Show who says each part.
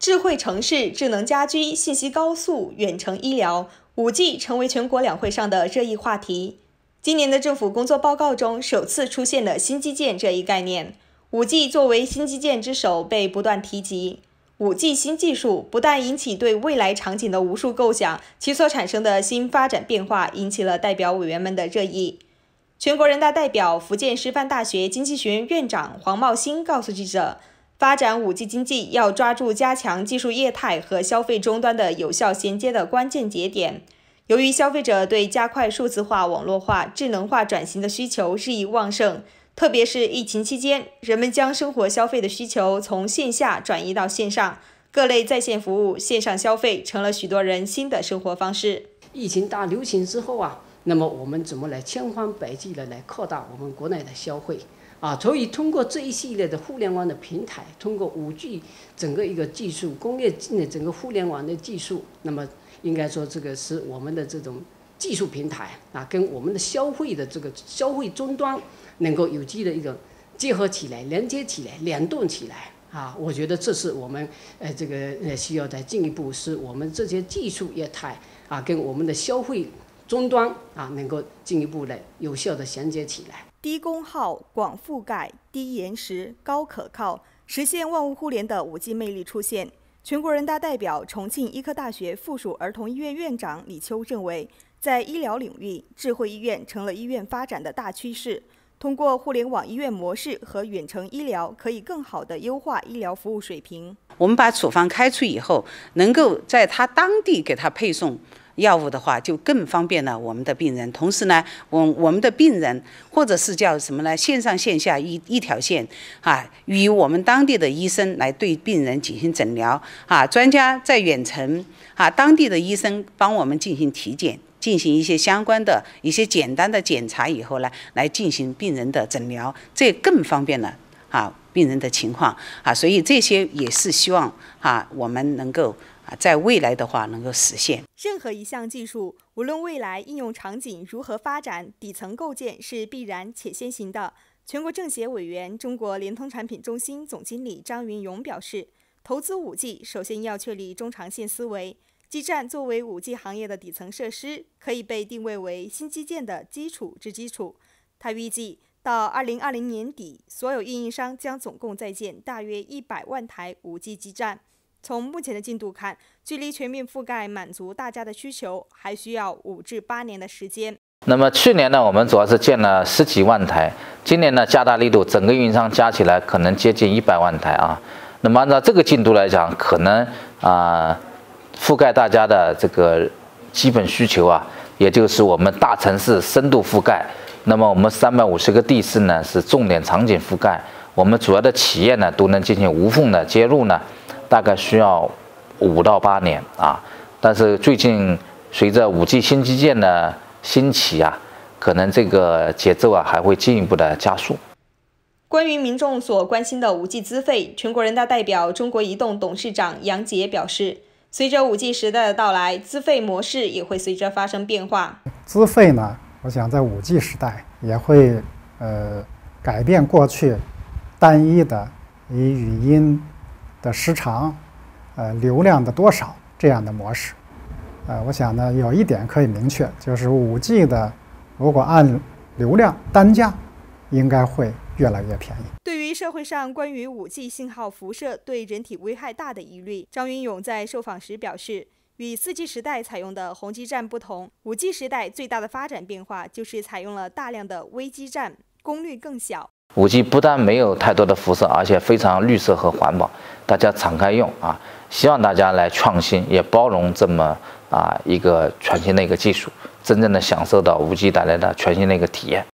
Speaker 1: 智慧城市、智能家居、信息高速、远程医疗，5G 成为全国两会上的热议话题。今年的政府工作报告中，首次出现了新基建这一概念。5G 作为新基建之首被不断提及。5G 新技术不但引起对未来场景的无数构想，其所产生的新发展变化引起了代表委员们的热议。全国人大代表、福建师范大学经济学院院长黄茂兴告诉记者，发展5G 经济要抓住加强技术业态和消费终端的有效衔接的关键节点。由于消费者对加快数字化、网络化、智能化转型的需求日益旺盛，特别是疫情期间，人们将生活消费的需求从线下转移到线上，各类在线服务、线上消费成了许多人新的生活方式。
Speaker 2: 疫情大流行之后那么我们怎么来千方百计的来扩大我们国内的消费所以通过这一系列的互联网的平台，通过5G 整个一个技术工业整个互联网的技术，那么应该说这个是我们的这种技术平台跟我们的消费的这个消费终端能够有机的一个结合起来、连接起来、联动起来我觉得这是我们这个需要再进一步，是我们这些技术业态跟我们的消费终端能够进一步来有效的衔接起来。
Speaker 1: 低功耗、广覆盖、低延时、高可靠，实现万物互联的5G 魅力出现。全国人大代表、重庆医科大学附属儿童医院院长李秋认为，在医疗领域，智慧医院成了医院发展的大趋势。通过互联网医院模式和远程医疗，可以更好地优化医疗服务水平。
Speaker 3: 我们把处方开出以后，能够在他当地给他配送药物的话，就更方便了我们的病人。同时呢，我们的病人或者是叫什么呢？线上线下一条线与我们当地的医生来对病人进行诊疗专家在远程当地的医生帮我们进行体检，进行一些相关的一些简单的检查以后呢，来进行病人的诊疗，这更方便了病人的情况所以这些也是希望我们能够在未来的话能够实现。
Speaker 1: 任何一项技术，无论未来应用场景如何发展，底层构建是必然且先行的。全国政协委员、中国联通产品中心总经理张云勇表示，投资5G首先要确立中长线思维。基站作为5G 行业的底层设施，可以被定位为新基建的基础之基础。他预计到2020年底，所有运营商将总共在建大约100万台5G 基站。从目前的进度看，距离全面覆盖满足大家的需求，还需要5至8年的时间。
Speaker 4: 那么去年呢，我们主要是建了10几万台，今年呢加大力度，整个运营商加起来可能接近100万台那么按照这个进度来讲，可能覆盖大家的这个基本需求也就是我们大城市深度覆盖。那么我们350个地市呢是重点场景覆盖，我们主要的企业呢都能进行无缝的接入呢，大概需要5到8年但是最近随着5G 新基建的兴起可能这个节奏还会进一步的加速。
Speaker 1: 关于民众所关心的5G 资费，全国人大代表、中国移动董事长杨杰表示，随着5G 时代的到来，资费模式也会随着发生变化。
Speaker 5: 资费呢，我想在5G 时代也会改变过去单一的以语音的时长、流量的多少这样的模式。我想呢，有一点可以明确，就是 5G 的如果按流量单价，应该会越来越便宜。
Speaker 1: 对于社会上关于5G 信号辐射对人体危害大的疑虑，张云勇在受访时表示，与4G 时代采用的宏基站不同，5G 时代最大的发展变化就是采用了大量的微基站，功率更小。
Speaker 4: 5G 不但没有太多的辐射，而且非常绿色和环保，大家敞开用希望大家来创新，也包容这么一个全新的一个技术，真正的享受到5G 带来的全新的一个体验。